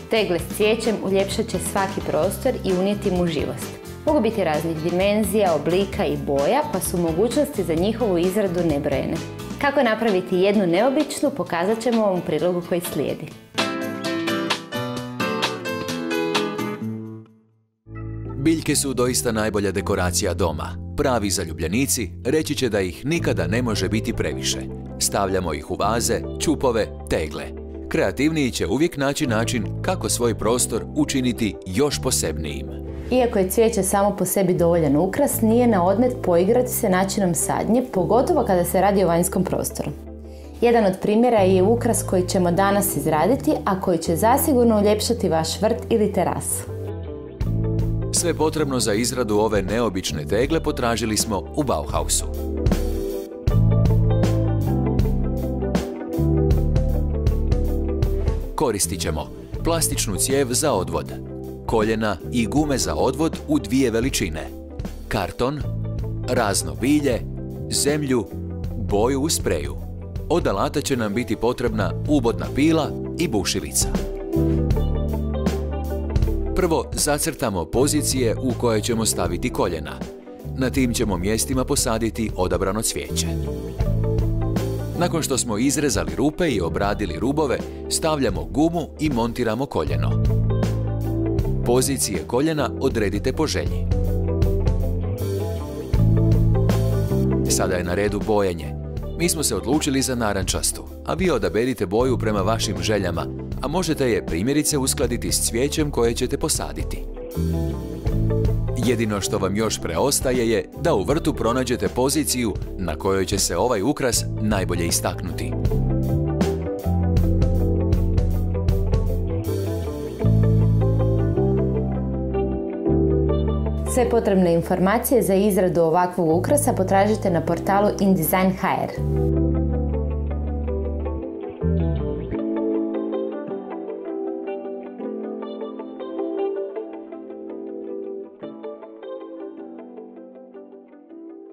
Tegle s cvijećem uljepšat će svaki prostor i unijeti mu živost. Mogu biti raznih dimenzija, oblika i boja, pa su mogućnosti za njihovu izradu nebrojene. Kako napraviti jednu neobičnu, pokazat ćemo vam u prilogu koji slijedi. Biljke su doista najbolja dekoracija doma. Pravi zaljubljenici reći će da ih nikada ne može biti previše. Stavljamo ih u vaze, čupove, tegle. Kreativniji će uvijek naći način kako svoj prostor učiniti još posebnijim. Iako je cvijeće samo po sebi dovoljan ukras, nije na odmet poigrati se načinom sadnje, pogotovo kada se radi o vanjskom prostoru. Jedan od primjera je ukras koji ćemo danas izraditi, a koji će zasigurno uljepšati vaš vrt ili terasu. Sve potrebno za izradu ove neobične tegle potražili smo u Bauhausu. Koristit ćemo plastičnu cijev za odvod, koljena i gume za odvod u 2 veličine, karton, razno bilje, zemlju, boju u spreju. Od alata će nam biti potrebna ubodna pila i bušilica. Prvo zacrtamo pozicije u koje ćemo staviti koljena. Na tim ćemo mjestima posaditi odabrano cvijeće. Nakon što smo izrezali rupe i obradili rubove, stavljamo gumu i montiramo koljeno. Pozicije koljena odredite po želji. Sada je na redu bojenje. Mi smo se odlučili za narančastu, a vi odaberite boju prema vašim željama, a možete je primjerice uskladiti s cvijećem koje ćete posaditi. Jedino što vam još preostaje je da u vrtu pronađete poziciju na kojoj će se ovaj ukras najbolje istaknuti. Sve potrebne informacije za izradu ovakvog ukrasa potražite na portalu InDesign.hr.